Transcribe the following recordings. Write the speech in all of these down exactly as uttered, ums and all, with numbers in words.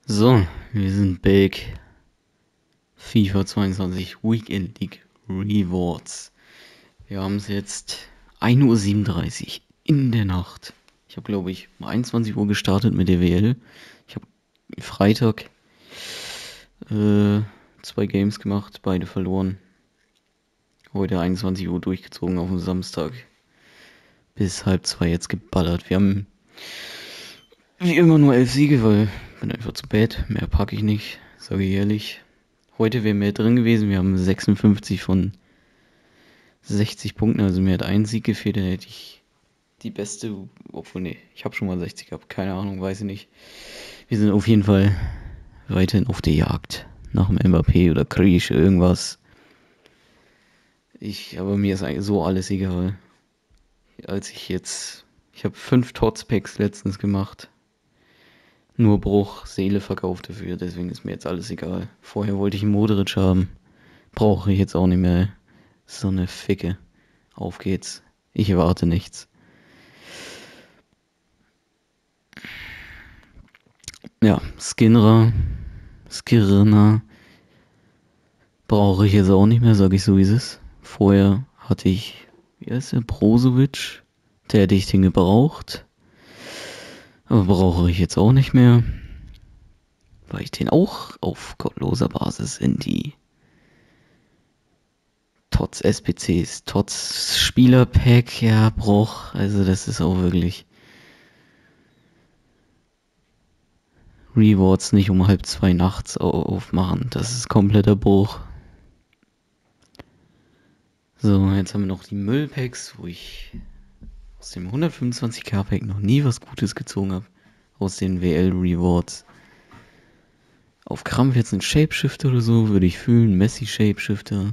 So, wir sind back. FIFA zweiundzwanzig Weekend League Rewards. Wir haben es jetzt ein Uhr siebenunddreißig in der Nacht. Ich habe, glaube ich, um einundzwanzig Uhr gestartet mit der W L. Ich habe Freitag äh, zwei Games gemacht, beide verloren. Heute einundzwanzig Uhr durchgezogen auf dem Samstag. Bis halb zwei jetzt geballert. Wir haben wie immer nur elf Siege, weil ich bin einfach zu bad. Mehr packe ich nicht, sage ich ehrlich. Heute wäre mehr drin gewesen. Wir haben sechsundfünfzig von sechzig Punkten. Also mir hat ein Sieg gefehlt. Dann hätte ich die beste. Obwohl, nee, ich habe schon mal sechzig gehabt. Keine Ahnung, weiß ich nicht. Wir sind auf jeden Fall weiterhin auf der Jagd. Nach dem Mbappé oder Krieg, irgendwas. Ich, aber mir ist eigentlich so alles egal. Als ich jetzt. Ich habe fünf Tots-Packs letztens gemacht. Nur Bruch, Seele verkauft dafür, deswegen ist mir jetzt alles egal. Vorher wollte ich einen Modric haben. Brauche ich jetzt auch nicht mehr. So eine Ficke. Auf geht's. Ich erwarte nichts. Ja, Skinner. Skirner. Brauche ich jetzt auch nicht mehr, sag ich so wie es ist. Vorher hatte ich, wie heißt der, Brozovic. Der hätte ich den gebraucht. Aber brauche ich jetzt auch nicht mehr. Weil ich den auch auf gottloser Basis in die Tots S P Cs, Tots Spielerpack, ja, Bruch. Also das ist auch wirklich Rewards nicht um halb zwei nachts aufmachen. Das ist kompletter Bruch. So, jetzt haben wir noch die Müllpacks, wo ich aus dem hundertfünfundzwanzig K Pack noch nie was Gutes gezogen habe. Aus den W L Rewards. Auf Krampf jetzt ein Shapeshifter oder so, würde ich fühlen. Messi Shapeshifter.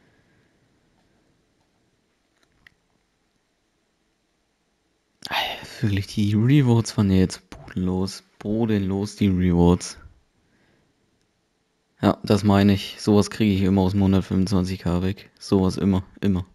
Wirklich, die Rewards waren ja jetzt bodenlos. Bodenlos, die Rewards. Ja, das meine ich. Sowas kriege ich immer aus dem hundertfünfundzwanzig K weg. Sowas immer, immer.